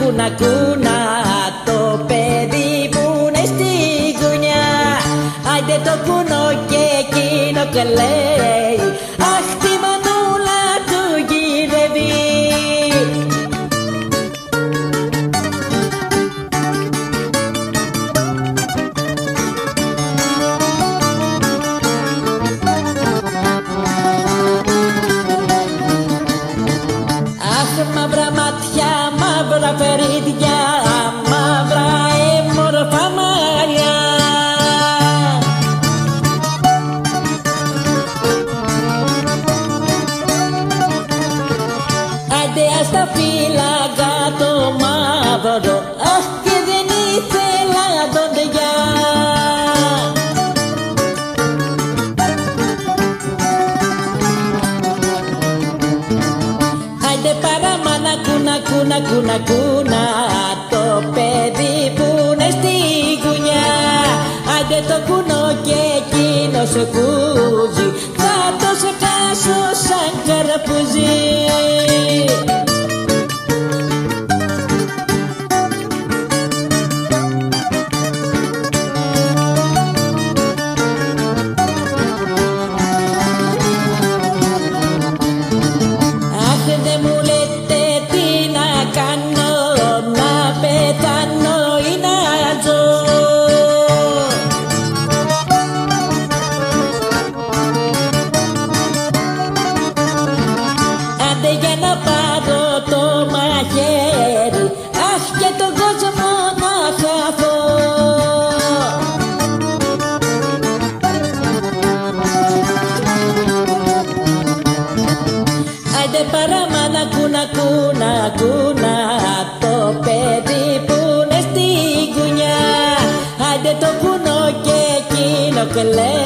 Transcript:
κούνα κούνα το παιδί που είναι στη γουνιά. Άιντε το κουνό και εκείνο και λέει αχ τη μανούλα του γυρεύει. Μαύρα μάτια, μαύρα φερίδια, μαύρα έμορφα μαλλιά. Άντε ας τα φύλαγα το μαύρο, αχ και δεν ήθελα δοντιά. Παραμάνα κούνα κούνα κούνα κούνα το παιδί που είναι στη γουνιά. Άντε το κουνό και εκείνο σε κούζει, θα το σε χάσω σαν καρπούζι. Αχ και τον κόσμο να χαθώ. Άιντε παραμάνα κούνα κούνα κούνα το παιδί που είναι στη γουνιά. Άιντε το κουνό και εκείνο και λέει